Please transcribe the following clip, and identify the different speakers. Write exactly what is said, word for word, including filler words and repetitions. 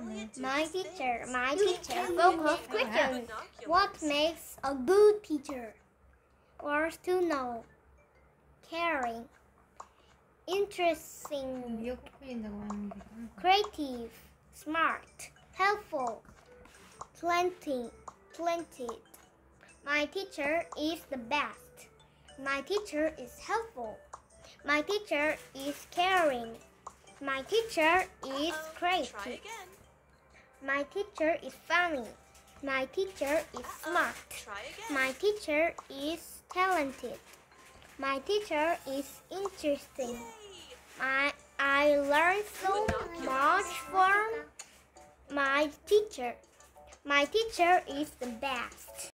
Speaker 1: My teacher, my teacher. Focus question. What makes a good teacher? Words to know. Caring. Interesting.
Speaker 2: 미역국 끓인다고 하는 게.
Speaker 1: Creative. Smart. Helpful. Plenty. Plenty. My teacher is the best. My teacher is helpful. My teacher is caring. My teacher is creative. My teacher is funny. My teacher is smart. My teacher is talented. My teacher is interesting. I, I learned so much from my teacher. My teacher is the best.